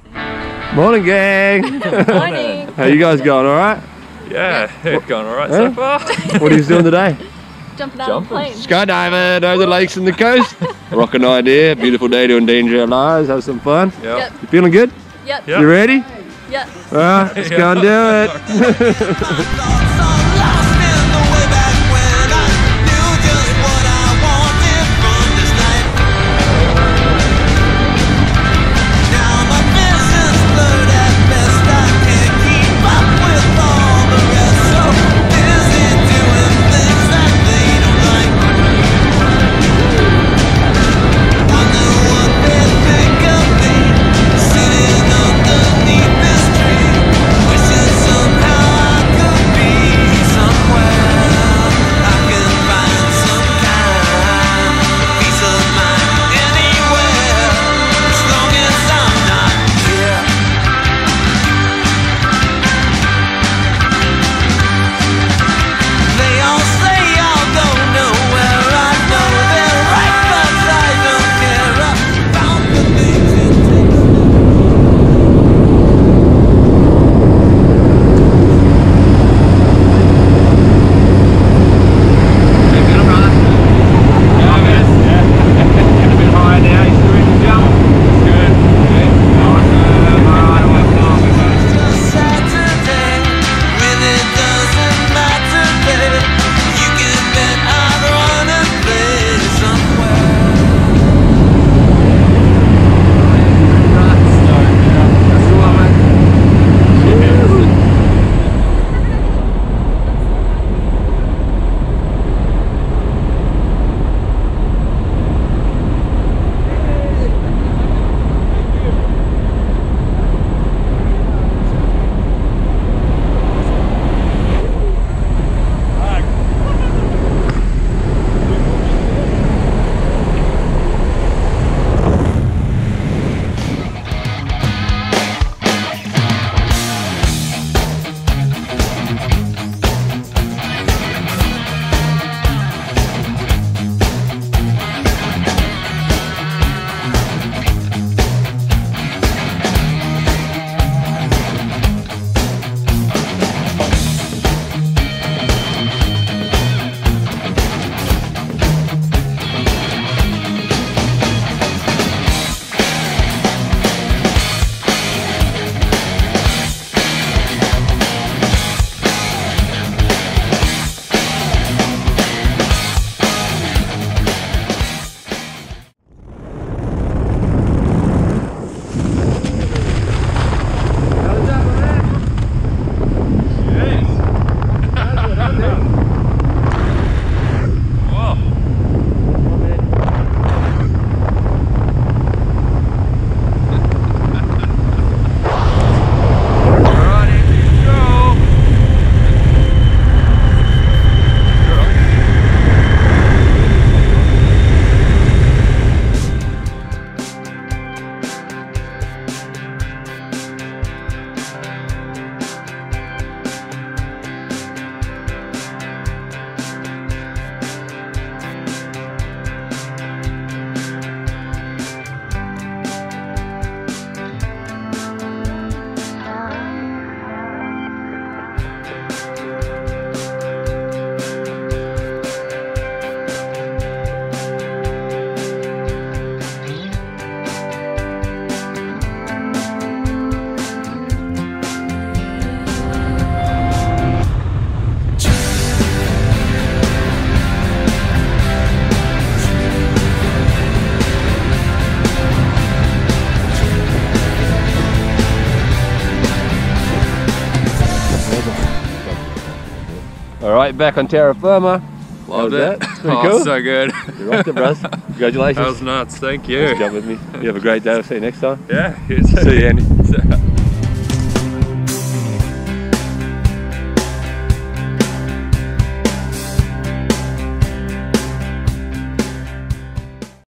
Morning, gang. Morning. How you guys going? All right? Yeah, going all right so far. What are you doing today? Jumping out of the plane. Skydiving over the lakes and the coast. Rocking idea. Beautiful day to endanger our lives. Have some fun. Yep. You feeling good? Yep. You ready? Yep. All right, let's go and do it. All right, back on terra firma. Loved it. Pretty Oh, cool. so good. You rocked it, bros. Congratulations. That was nuts. Thank you. Thanks for jumping with me. You have a great day. I'll see you next time. Yeah. See you, Andy.